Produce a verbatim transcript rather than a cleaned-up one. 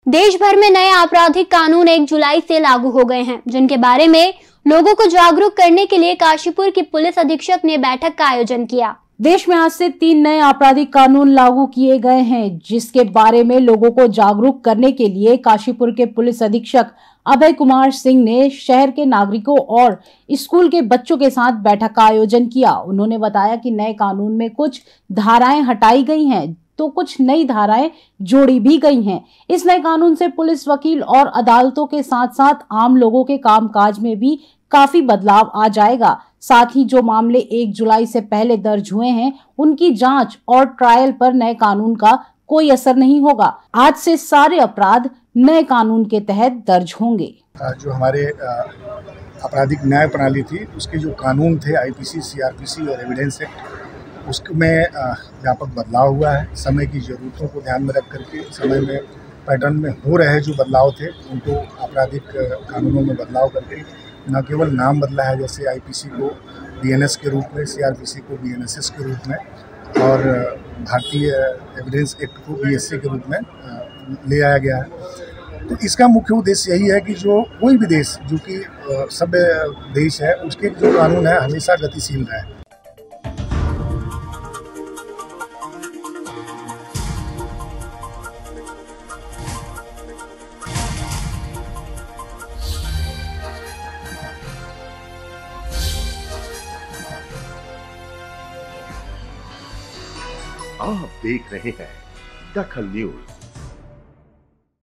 देश भर में नए आपराधिक कानून एक जुलाई से लागू हो गए हैं, जिनके बारे में लोगों को जागरूक करने के लिए काशीपुर की पुलिस अधीक्षक ने बैठक का आयोजन किया। देश में आज से तीन नए आपराधिक कानून लागू किए गए हैं, जिसके बारे में लोगों को जागरूक करने के लिए काशीपुर के पुलिस अधीक्षक अभय कुमार सिंह ने शहर के नागरिकों और स्कूल के बच्चों के साथ बैठक का आयोजन किया। उन्होंने बताया कि नए कानून में कुछ धाराएं हटाई गई हैं, तो कुछ नई धाराएं जोड़ी भी गई हैं। इस नए कानून से पुलिस, वकील और अदालतों के साथ साथ आम लोगों के कामकाज में भी काफी बदलाव आ जाएगा। साथ ही जो मामले एक जुलाई से पहले दर्ज हुए हैं, उनकी जांच और ट्रायल पर नए कानून का कोई असर नहीं होगा। आज से सारे अपराध नए कानून के तहत दर्ज होंगे। जो हमारे आपराधिक न्याय प्रणाली थी, उसके जो कानून थे आईपीसी, सीआरपीसी और एविडेंस एक्ट, उसमें व्यापक बदलाव हुआ है। समय की ज़रूरतों को ध्यान में रख करके समय में पैटर्न में हो रहे जो बदलाव थे, उनको आपराधिक कानूनों में बदलाव करके न केवल नाम बदला है, जैसे आईपीसी को बीएनएस के रूप में, सीआरपीसी को बीएनएसएस के रूप में और भारतीय एविडेंस एक्ट को बीएसए के रूप में ले आया गया है। तो इसका मुख्य उद्देश्य यही है कि जो कोई भी देश जो कि सभ्य देश है, उसके जो कानून है हमेशा गतिशील रहे। आप देख रहे हैं दखल न्यूज।